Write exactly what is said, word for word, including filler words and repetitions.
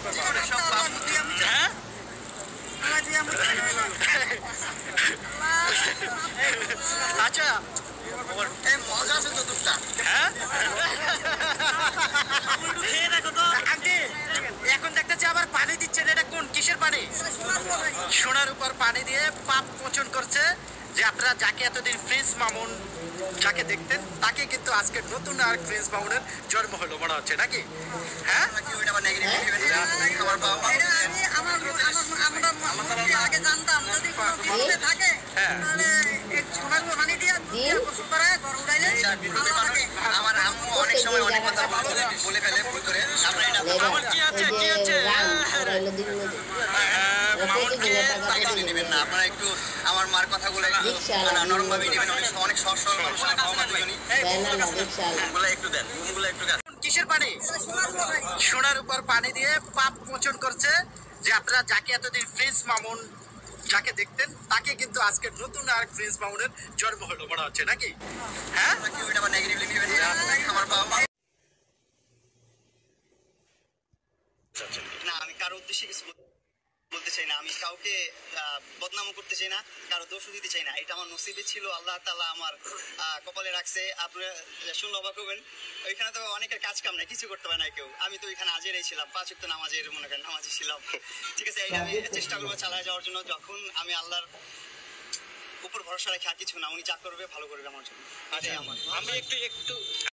হ্যাঁ আচ্ছা মজা আছে তো দুধটা। হ্যাঁ এখন দেখতেছি আবার পানি দিচ্ছেন, এটা কোন কিসের পানি? সোনার উপর পানি দিয়ে পাপ মোচন করছে যে আপনারা যাকে এতদিন প্রিন্স মামুন যাকে দেখতেন তাকে কিন্তু আজকে নতুন আর প্রিন্স মামুনের জন্ম হলো মনে হচ্ছে নাকি? হ্যাঁ আগে জানতাম যদি কোনো বিপদে থাকে তাহলে সোনার পানি দিয়ে গোসল করে ঘর উড়াইলে আমার আম্মু অনেক সময় অনেক কথা বলে ফেলে ভুল করে। আমার কি আছে কি আছে মামুনকে তাকে দিয়ে নেবেন না আপনারা, একটু আমার মার কথাগুলো একটু নরম ভাবে নেবেন। অনেক অনেক সহজ সরল মানুষ একটু দেন গুলো একটু। কিসের পানি? সোনার উপর পানি দিয়ে পাপ মোচন করছে যে আপনারা যাকে এতদিন প্রিন্স মামুন যাকে দেখতেন তাকে কিন্তু আজকে নতুন আর প্রিন্স মামুনের জন্ম হলো মনে হচ্ছে নাকি? হ্যাঁ আমার বাবা না, আমি কারো উদ্দেশ্যে কিছু বলতে চাই না, আমি কাউকে বদনাম করতে চাই না, কারো দোষ দিতে চাই না। এটা আমার নসিবে ছিল, আল্লাহ তাআলা আমার কপালে রাখছে। আপনারা শুনলে অবাক হবেন, ওইখানে তো অনেকের কাজ কাম নাই, কিছু করতে পারে না কেউ। আমি তো ওইখানে আজেরাই ছিলাম, পাঁচ ওয়াক্ত নামাজের মনে করেন নামাজি ছিলাম। ঠিক আছে, এইটা আমি চেষ্টা করবো চালায় যাওয়ার জন্য। যখন আমি আল্লাহর উপর ভরসা রাখি আর কিছু না, উনি যা করবে ভালো করবে আমার জন্য, এটাই আমার। আমি একটু একটু